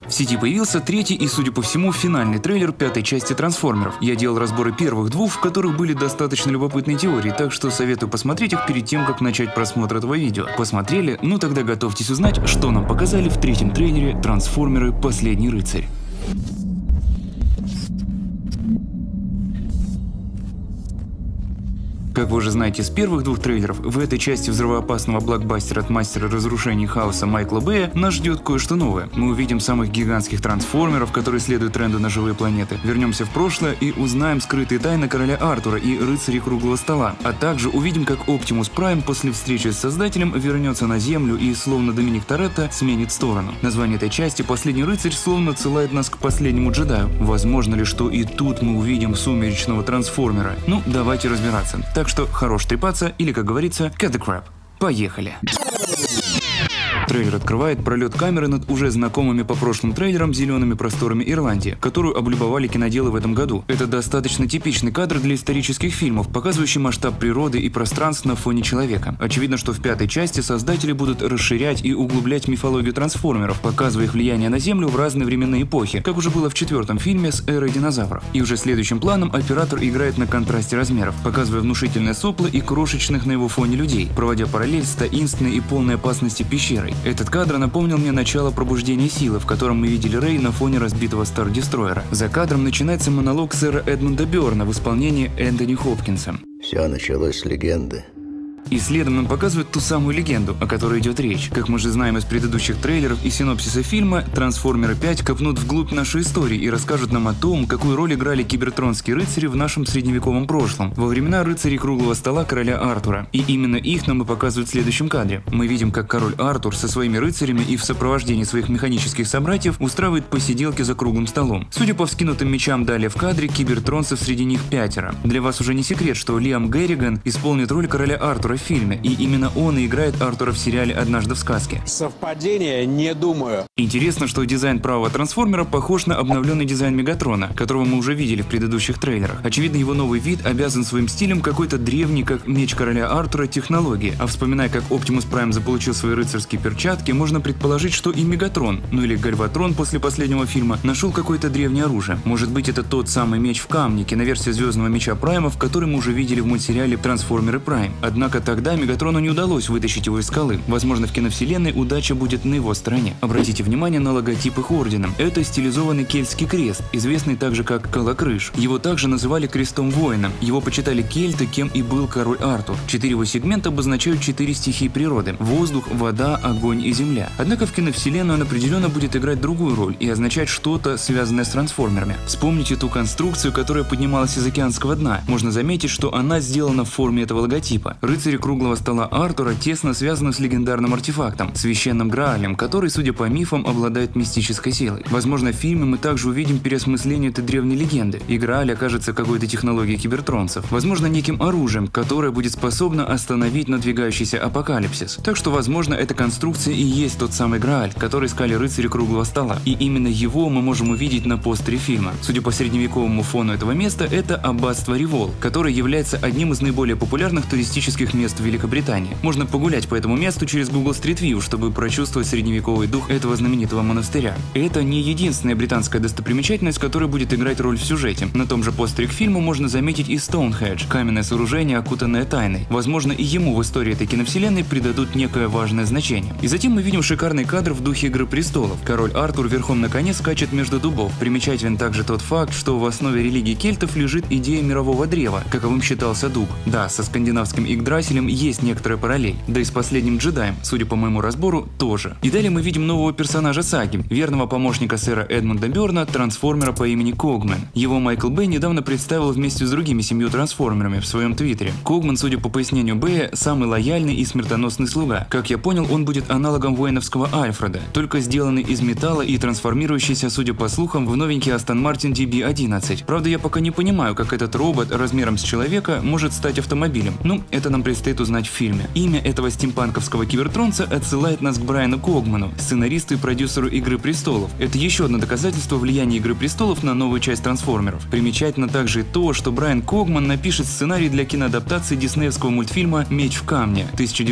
В сети появился третий и, судя по всему, финальный трейлер пятой части «Трансформеров». Я делал разборы первых двух, в которых были достаточно любопытные теории, так что советую посмотреть их перед тем, как начать просмотр этого видео. Посмотрели? Ну тогда готовьтесь узнать, что нам показали в третьем трейлере «Трансформеры. Последний рыцарь». Как вы уже знаете с первых двух трейлеров, в этой части взрывоопасного блокбастера от мастера разрушений хаоса Майкла Бэя нас ждет кое-что новое. Мы увидим самых гигантских трансформеров, которые следуют тренду на живые планеты. Вернемся в прошлое и узнаем скрытые тайны короля Артура и рыцарей круглого стола. А также увидим, как Оптимус Прайм после встречи с Создателем вернется на Землю и, словно Доминик Торетто, сменит сторону. Название этой части «Последний рыцарь» словно отсылает нас к последнему джедаю. Возможно ли, что и тут мы увидим сумеречного трансформера? Ну, давайте разбираться. Так что хорош трепаться или, как говорится, cut the crap. Поехали! Трейлер открывает пролет камеры над уже знакомыми по прошлым трейлерам зелеными просторами Ирландии, которую облюбовали киноделы в этом году. Это достаточно типичный кадр для исторических фильмов, показывающий масштаб природы и пространств на фоне человека. Очевидно, что в пятой части создатели будут расширять и углублять мифологию трансформеров, показывая их влияние на Землю в разные временные эпохи, как уже было в четвертом фильме с эрой динозавров. И уже следующим планом оператор играет на контрасте размеров, показывая внушительное сопло и крошечных на его фоне людей, проводя параллель с таинственной и полной опасности пещерой. Этот кадр напомнил мне начало пробуждения силы, в котором мы видели Рэй на фоне разбитого Стар-Дестройера. За кадром начинается монолог сэра Эдмунда Бёрна в исполнении Энтони Хопкинса. Все началось с легенды. И следом нам показывают ту самую легенду, о которой идет речь. Как мы же знаем из предыдущих трейлеров и синопсиса фильма, «Трансформеры 5» копнут вглубь нашей истории и расскажут нам о том, какую роль играли кибертронские рыцари в нашем средневековом прошлом, во времена рыцарей круглого стола короля Артура. И именно их нам и показывают в следующем кадре. Мы видим, как король Артур со своими рыцарями и в сопровождении своих механических собратьев устраивает посиделки за круглым столом. Судя по вскинутым мечам далее в кадре, кибертронцев среди них 5. Для вас уже не секрет, что Лиам Герриган исполнит роль короля Артура в фильме, и именно он и играет Артура в сериале «Однажды в сказке». Совпадение? Не думаю. Интересно, что дизайн правого трансформера похож на обновленный дизайн Мегатрона, которого мы уже видели в предыдущих трейлерах. Очевидно, его новый вид обязан своим стилем какой-то древней, как меч короля Артура, технологии. А вспоминая, как Оптимус Прайм заполучил свои рыцарские перчатки, можно предположить, что и Мегатрон, ну или Гальватрон после последнего фильма, нашел какое-то древнее оружие. Может быть, это тот самый меч в камне, киноверсия Звездного меча Праймов, который мы уже видели в мультсериале «Трансформеры Прайм». Однако тогда Мегатрону не удалось вытащить его из скалы. Возможно, в киновселенной удача будет на его стороне. Обратите внимание на логотип их ордена. Это стилизованный кельтский крест, известный также как Колокрыш. Его также называли крестом воина. Его почитали кельты, кем и был король Артур. 4 его сегмента обозначают 4 стихии природы: воздух, вода, огонь и земля. Однако в киновселенной он определенно будет играть другую роль и означать что-то, связанное с трансформерами. Вспомните ту конструкцию, которая поднималась из океанского дна. Можно заметить, что она сделана в форме этого логотипа. Рыцари круглого стола Артура тесно связаны с легендарным артефактом, священным Граалем, который, судя по мифам, обладает мистической силой. Возможно, в фильме мы также увидим переосмысление этой древней легенды, и Грааль окажется какой-то технологией кибертронцев, возможно, неким оружием, которое будет способно остановить надвигающийся апокалипсис. Так что, возможно, эта конструкция и есть тот самый Грааль, который искали рыцари круглого стола, и именно его мы можем увидеть на постере фильма. Судя по средневековому фону этого места, это аббатство Ривол, которое является одним из наиболее популярных туристических мест в Великобритании. Можно погулять по этому месту через Google Street View, чтобы прочувствовать средневековый дух этого знаменитого монастыря. Это не единственная британская достопримечательность, которая будет играть роль в сюжете. На том же постере к фильму можно заметить и Стоунхендж, каменное сооружение, окутанное тайной. Возможно, и ему в истории этой киновселенной придадут некое важное значение. И затем мы видим шикарный кадр в духе «Игры престолов». Король Артур верхом на коне скачет между дубов. Примечателен также тот факт, что в основе религии кельтов лежит идея мирового древа, каковым считался дуб. Да, со скандинавским Игдрасилем есть некоторая параллель, да и с последним джедаем, судя по моему разбору, тоже. И далее мы видим нового персонажа саги, верного помощника сэра Эдмунда Бёрна, трансформера по имени Когмен. Его Майкл Бэй недавно представил вместе с другими 7 трансформерами в своем твиттере. Когмен, судя по пояснению Бэя, самый лояльный и смертоносный слуга. Как я понял, он будет аналогом воиновского Альфреда, только сделанный из металла и трансформирующийся, судя по слухам, в новенький Aston Martin DB11. Правда, я пока не понимаю, как этот робот размером с человека может стать автомобилем. Ну, это нам которые стоит узнать в фильме. Имя этого стимпанковского кибертронца отсылает нас к Брайану Когману, сценаристу и продюсеру «Игры престолов». Это еще одно доказательство влияния «Игры престолов» на новую часть трансформеров. Примечательно также и то, что Брайан Когман напишет сценарий для киноадаптации диснеевского мультфильма «Меч в камне»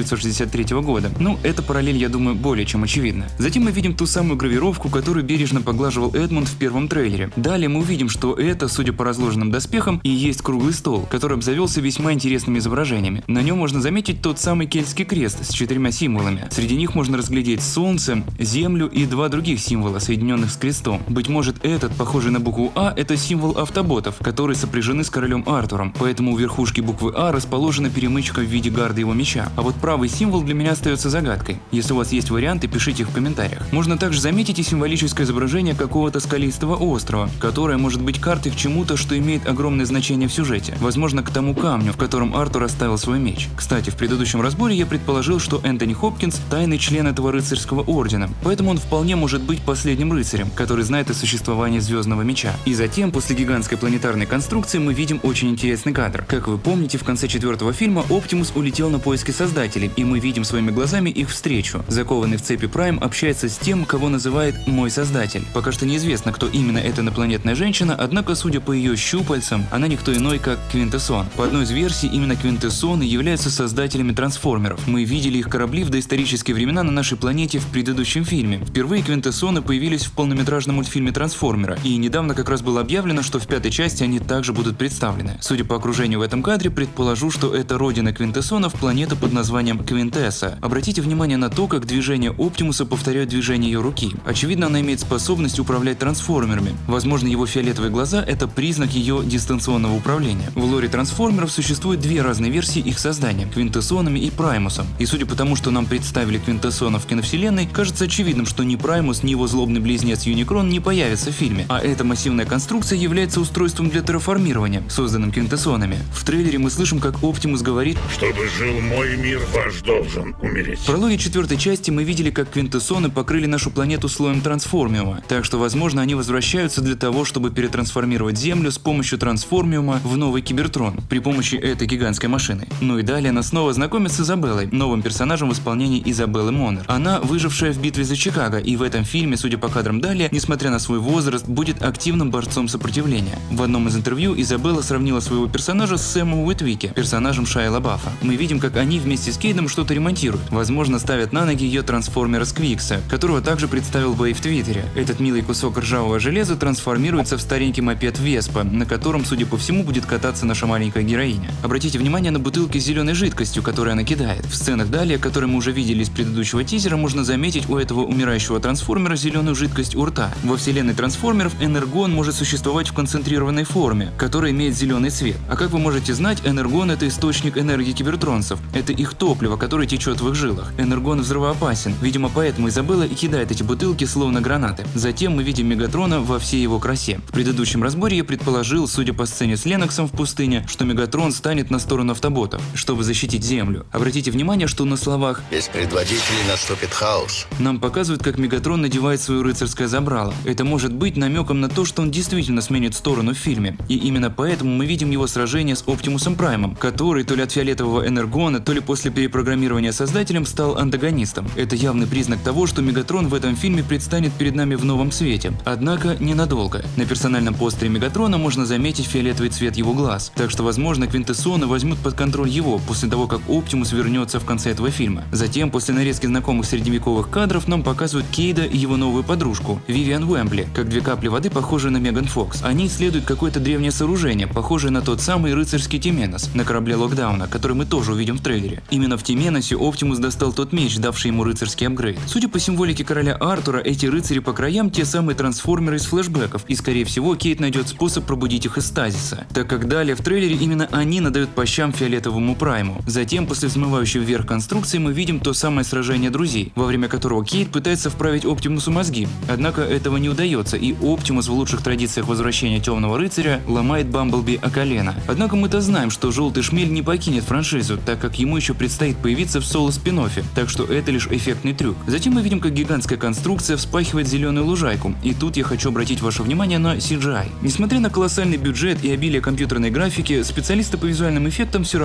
1963 года. Ну, эта параллель, я думаю, более чем очевидна. Затем мы видим ту самую гравировку, которую бережно поглаживал Эдмунд в первом трейлере. Далее мы увидим, что это, судя по разложенным доспехам, и есть круглый стол, который обзавелся весьма интересными изображениями. На нем можно заметить тот самый кельтский крест с 4 символами. Среди них можно разглядеть солнце, землю и 2 других символа, соединенных с крестом. Быть может, этот, похожий на букву А, это символ автоботов, которые сопряжены с королем Артуром, поэтому у верхушки буквы А расположена перемычка в виде гарда его меча. А вот правый символ для меня остается загадкой. Если у вас есть варианты, пишите их в комментариях. Можно также заметить и символическое изображение какого-то скалистого острова, которое может быть картой к чему-то, что имеет огромное значение в сюжете. Возможно, к тому камню, в котором Артур оставил свой меч. Кстати, в предыдущем разборе я предположил, что Энтони Хопкинс – тайный член этого рыцарского ордена, поэтому он вполне может быть последним рыцарем, который знает о существовании Звездного меча. И затем, после гигантской планетарной конструкции, мы видим очень интересный кадр. Как вы помните, в конце 4-го фильма Оптимус улетел на поиски Создателей, и мы видим своими глазами их встречу. Закованный в цепи Прайм общается с тем, кого называет «мой Создатель». Пока что неизвестно, кто именно эта инопланетная женщина, однако, судя по ее щупальцам, она никто иной, как Квинтэссон. По одной из версий, именно Квинтэссоны являются создателями трансформеров. Мы видели их корабли в доисторические времена на нашей планете в предыдущем фильме. Впервые Квинтэссоны появились в полнометражном мультфильме «Трансформера», и недавно как раз было объявлено, что в 5-й части они также будут представлены. Судя по окружению в этом кадре, предположу, что это родина Квинтэссонов, планета под названием Квинтесса. Обратите внимание на то, как движения Оптимуса повторяют движение ее руки. Очевидно, она имеет способность управлять трансформерами. Возможно, его фиолетовые глаза – это признак ее дистанционного управления. В лоре трансформеров существует 2 разные версии их создания – Квинтэссонами и Праймусом. И судя по тому, что нам представили Квинтэссонов в киновселенной, кажется очевидным, что ни Праймус, ни его злобный близнец Юникрон не появятся в фильме, а эта массивная конструкция является устройством для терраформирования, созданным Квинтэссонами. В трейлере мы слышим, как Оптимус говорит: «Чтобы жил мой мир, ваш должен умереть». В прологе 4-й части мы видели, как Квинтэссоны покрыли нашу планету слоем трансформиума, так что, возможно, они возвращаются для того, чтобы перетрансформировать Землю с помощью трансформиума в новый Кибертрон при помощи этой гигантской машины. Ну и далее нас снова знакомят с Изабеллой, новым персонажем в исполнении Изабеллы Монер. Она выжившая в битве за Чикаго, и в этом фильме, судя по кадрам далее, несмотря на свой возраст, будет активным борцом сопротивления. В одном из интервью Изабелла сравнила своего персонажа с Сэмом Уитвики, персонажем Шайа Лабафа. Мы видим, как они вместе с Кейдом что-то ремонтируют. Возможно, ставят на ноги ее трансформера Сквикса, которого также представил Бэй в Твиттере. Этот милый кусок ржавого железа трансформируется в старенький мопед Веспа, на котором, судя по всему, будет кататься наша маленькая героиня. Обратите внимание на бутылки с зеленой жидкостью, которую она кидает. В сценах далее, которые мы уже видели из предыдущего тизера, можно заметить у этого умирающего трансформера зеленую жидкость у рта. Во вселенной трансформеров энергон может существовать в концентрированной форме, которая имеет зеленый цвет. А как вы можете знать, энергон — это источник энергии кибертронцев. Это их топливо, которое течет в их жилах. Энергон взрывоопасен. Видимо, поэтому Изабелла и кидает эти бутылки словно гранаты. Затем мы видим Мегатрона во всей его красе. В предыдущем разборе я предположил, судя по сцене с Леноксом в пустыне, что Мегатрон станет на сторону автоботов, чтобы защитить Землю. Обратите внимание, что на словах Без предводителей наступит хаос. нам показывают, как Мегатрон надевает свое рыцарское забрало. Это может быть намеком на то, что он действительно сменит сторону в фильме. И именно поэтому мы видим его сражение с Оптимусом Праймом, который то ли от фиолетового энергона, то ли после перепрограммирования создателем стал антагонистом. Это явный признак того, что Мегатрон в этом фильме предстанет перед нами в новом свете. Однако ненадолго. На персональном постере Мегатрона можно заметить фиолетовый цвет его глаз. Так что, возможно, Квинтэссоны возьмут под контроль его после того, как Оптимус вернется в конце этого фильма. Затем, после нарезки знакомых средневековых кадров, нам показывают Кейда и его новую подружку, Вивиан Уэмбли, как 2 капли воды, похожие на Меган Фокс. Они исследуют какое-то древнее сооружение, похожее на тот самый рыцарский Теменос на корабле Локдауна, который мы тоже увидим в трейлере. Именно в Теменосе Оптимус достал тот меч, давший ему рыцарский апгрейд. Судя по символике короля Артура, эти рыцари по краям те самые трансформеры из флешбеков, и скорее всего Кейт найдет способ пробудить их из стазиса, так как далее в трейлере именно они надают по щам фиолетовому Прайму. Затем, после взмывающей вверх конструкции, мы видим то самое сражение друзей, во время которого Кейт пытается вправить Оптимусу мозги. Однако этого не удается, и Оптимус в лучших традициях возвращения Темного рыцаря ломает Бамблби о колено. Однако мы-то знаем, что Желтый Шмель не покинет франшизу, так как ему еще предстоит появиться в соло-спин-оффе, так что это лишь эффектный трюк. Затем мы видим, как гигантская конструкция вспахивает зеленую лужайку, и тут я хочу обратить ваше внимание на CGI. Несмотря на колоссальный бюджет и обилие компьютерной графики, специалисты по визуальным эффектам все равно халтурят.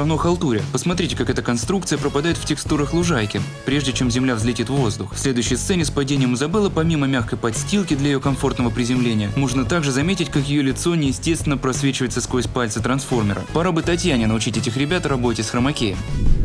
натуре. Посмотрите, как эта конструкция пропадает в текстурах лужайки, прежде чем Земля взлетит в воздух. В следующей сцене с падением Изабеллы, помимо мягкой подстилки для ее комфортного приземления, можно также заметить, как ее лицо неестественно просвечивается сквозь пальцы трансформера. Пора бы Татьяне научить этих ребят работе с хромакеем.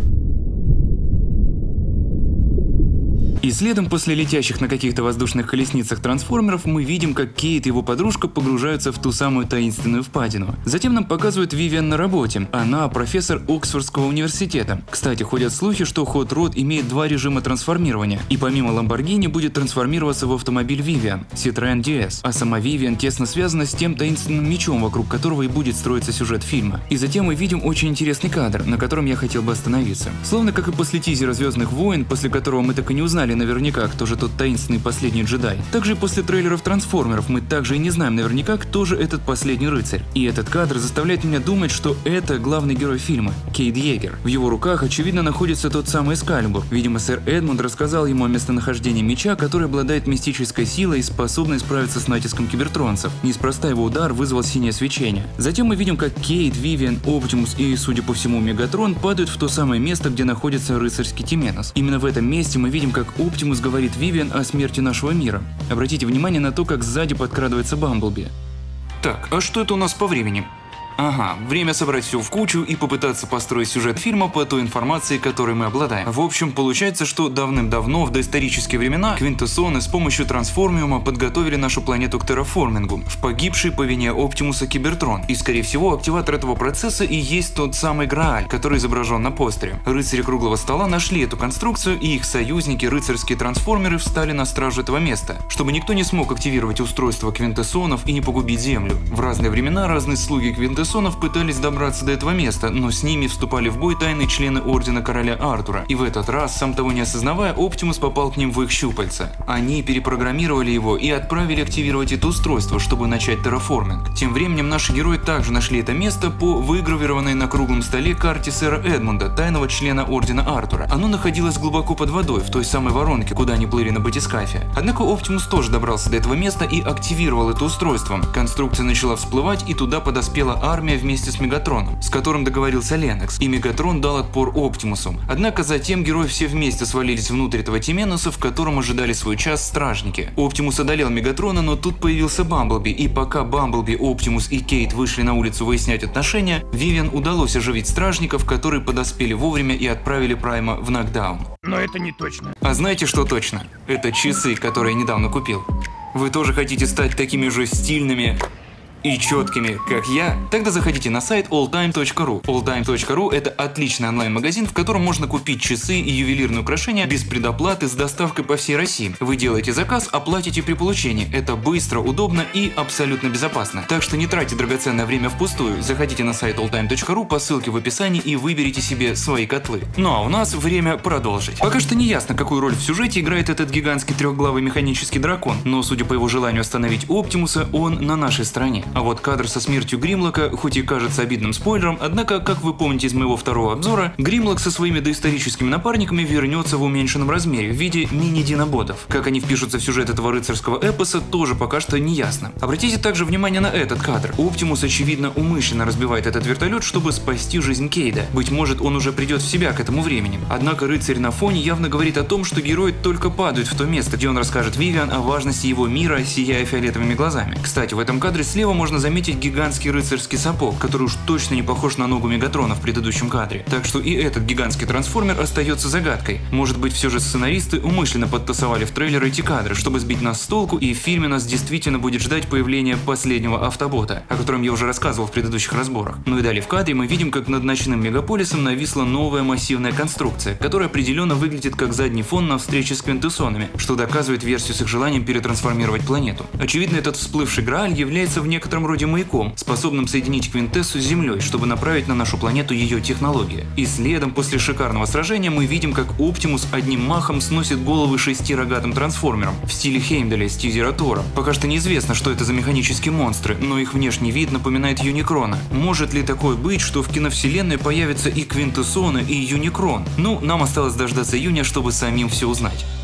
И следом, после летящих на каких-то воздушных колесницах трансформеров, мы видим, как Кейт и его подружка погружаются в ту самую таинственную впадину. Затем нам показывают Вивиан на работе. Она профессор Оксфордского университета. Кстати, ходят слухи, что Hot Rod имеет два режима трансформирования, и помимо Lamborghini будет трансформироваться в автомобиль Vivian, Citroën DS. А сама Вивиан тесно связана с тем таинственным мечом, вокруг которого и будет строиться сюжет фильма. И затем мы видим очень интересный кадр, на котором я хотел бы остановиться. Словно как и после тизера «Звездных войн», после которого мы так и не узнали наверняка, кто же тот таинственный последний джедай. Также и после трейлеров трансформеров мы также и не знаем наверняка, кто же этот последний рыцарь. И этот кадр заставляет меня думать, что это главный герой фильма, Кейт Йегер. В его руках, очевидно, находится тот самый Эскалибур. Видимо, сэр Эдмунд рассказал ему о местонахождении меча, который обладает мистической силой и способный справиться с натиском кибертронцев. Неспроста его удар вызвал синее свечение. Затем мы видим, как Кейт, Вивиан, Оптимус и, судя по всему, Мегатрон падают в то самое место, где находится рыцарский Тименос. Именно в этом месте мы видим, как Оптимус говорит Вивиан о смерти нашего мира. Обратите внимание на то, как сзади подкрадывается Бамблби. Так, а что это у нас по времени? Ага, время собрать все в кучу и попытаться построить сюжет фильма по той информации, которой мы обладаем. В общем, получается, что давным-давно, в доисторические времена, квинтэссоны с помощью трансформиума подготовили нашу планету к терраформингу, в погибший по вине Оптимуса Кибертрон. И, скорее всего, активатор этого процесса и есть тот самый Грааль, который изображен на постере. Рыцари круглого стола нашли эту конструкцию, и их союзники, рыцарские трансформеры, встали на стражу этого места, чтобы никто не смог активировать устройство квинтэссонов и не погубить Землю. В разные времена разные слуги квинтэссонов пытались добраться до этого места, но с ними вступали в бой тайные члены Ордена Короля Артура. И в этот раз, сам того не осознавая, Оптимус попал к ним в их щупальца. Они перепрограммировали его и отправили активировать это устройство, чтобы начать терраформинг. Тем временем наши герои также нашли это место по выгравированной на круглом столе карте сэра Эдмунда, тайного члена Ордена Артура. Оно находилось глубоко под водой, в той самой воронке, куда они плыли на батискафе. Однако Оптимус тоже добрался до этого места и активировал это устройство. Конструкция начала всплывать, и туда подоспела армия вместе с Мегатроном, с которым договорился Ленокс, и Мегатрон дал отпор Оптимусу. Однако затем герои все вместе свалились внутрь этого Тименоса, в котором ожидали свой час стражники. Оптимус одолел Мегатрона, но тут появился Бамблби, и пока Бамблби, Оптимус и Кейт вышли на улицу выяснять отношения, Вивиан удалось оживить стражников, которые подоспели вовремя и отправили Прайма в нокдаун. Но это не точно. А знаете, что точно? Это часы, которые я недавно купил. Вы тоже хотите стать такими же стильными и четкими, как я? Тогда заходите на сайт alltime.ru. Alltime.ru — это отличный онлайн-магазин, в котором можно купить часы и ювелирные украшения без предоплаты с доставкой по всей России. Вы делаете заказ, оплатите при получении. Это быстро, удобно и абсолютно безопасно. Так что не тратьте драгоценное время впустую. Заходите на сайт alltime.ru по ссылке в описании и выберите себе свои котлы. Ну а у нас время продолжить. Пока что не ясно, какую роль в сюжете играет этот гигантский трехглавый механический дракон, но судя по его желанию остановить Оптимуса, он на нашей стороне. А вот кадр со смертью Гримлока, хоть и кажется обидным спойлером, однако, как вы помните из моего второго обзора, Гримлок со своими доисторическими напарниками вернется в уменьшенном размере в виде мини-диноботов. Как они впишутся в сюжет этого рыцарского эпоса, тоже пока что не ясно. Обратите также внимание на этот кадр. Оптимус, очевидно, умышленно разбивает этот вертолет, чтобы спасти жизнь Кейда. Быть может, он уже придет в себя к этому времени. Однако рыцарь на фоне явно говорит о том, что герой только падает в то место, где он расскажет Вивиан о важности его мира, сияя фиолетовыми глазами. Кстати, в этом кадре слева можно заметить гигантский рыцарский сапог, который уж точно не похож на ногу Мегатрона в предыдущем кадре. Так что и этот гигантский трансформер остается загадкой. Может быть, все же сценаристы умышленно подтасовали в трейлер эти кадры, чтобы сбить нас с толку, и в фильме нас действительно будет ждать появление последнего автобота, о котором я уже рассказывал в предыдущих разборах. Ну и далее в кадре мы видим, как над ночным мегаполисом нависла новая массивная конструкция, которая определенно выглядит как задний фон на встрече с квинтэссонами, что доказывает версию с их желанием перетрансформировать планету. Очевидно, этот всплывший Грааль является в некотором роде маяком, способным соединить Квинтэссу с Землей, чтобы направить на нашу планету ее технологии. И следом, после шикарного сражения, мы видим, как Оптимус одним махом сносит головы 6 рогатым трансформерам в стиле Хеймдаля с тизера Тора. Пока что неизвестно, что это за механические монстры, но их внешний вид напоминает Юникрона. Может ли такое быть, что в киновселенной появятся и Квинтэссоны, и Юникрон? Ну, нам осталось дождаться июня, чтобы самим все узнать.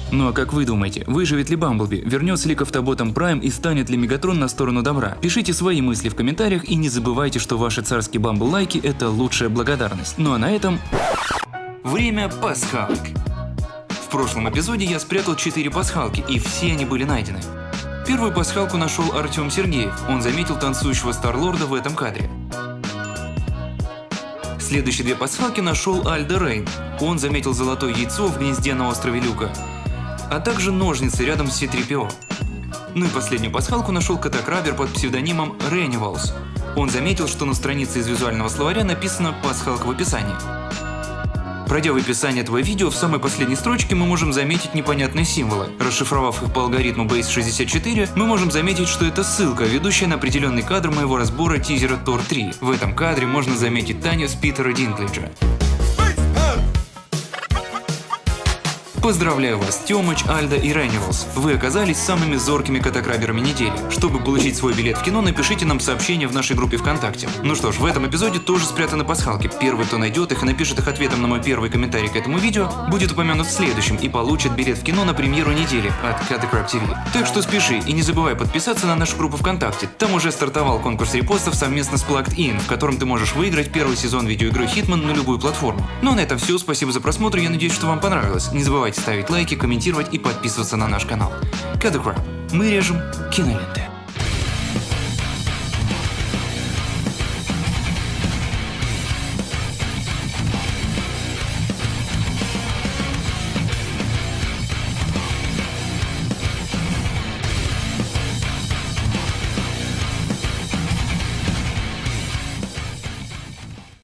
Ну а как вы думаете, выживет ли Бамблби, вернется ли к автоботам Prime и станет ли Мегатрон на сторону добра? Пишите свои мысли в комментариях и не забывайте, что ваши царские бамбл-лайки – это лучшая благодарность. Ну а на этом… Время пасхалок. В прошлом эпизоде я спрятал 4 пасхалки, и все они были найдены. Первую пасхалку нашел Артем Сергеев, он заметил танцующего Старлорда в этом кадре. Следующие 2 пасхалки нашел Альдо Рейн, он заметил золотое яйцо в гнезде на острове Люка, а также ножницы рядом с C-3PO. Ну и последнюю пасхалку нашел Катакрабер под псевдонимом Реннивалс, он заметил, что на странице из визуального словаря написано «пасхалка в описании». Пройдя в описание этого видео, в самой последней строчке мы можем заметить непонятные символы. Расшифровав их по алгоритму Base64, мы можем заметить, что это ссылка, ведущая на определенный кадр моего разбора тизера Тор 3. В этом кадре можно заметить Таню с Питера Динклэджа. Поздравляю вас, Тёмыч, Альдо и Реннивалс. Вы оказались самыми зоркими катакраберами недели. Чтобы получить свой билет в кино, напишите нам сообщение в нашей группе ВКонтакте. Ну что ж, в этом эпизоде тоже спрятаны пасхалки. Первый, кто найдет их и напишет их ответом на мой первый комментарий к этому видео, будет упомянут в следующем и получит билет в кино на премьеру недели от Catakrab TV. Так что спеши и не забывай подписаться на нашу группу ВКонтакте. Там уже стартовал конкурс репостов совместно с Plugged In, в котором ты можешь выиграть первый сезон видеоигры Hitman на любую платформу. Ну а на этом все, спасибо за просмотр, я надеюсь, что вам понравилось. Не забывайте ставить лайки, комментировать и подписываться на наш канал. Catakrab. Мы режем киноленты.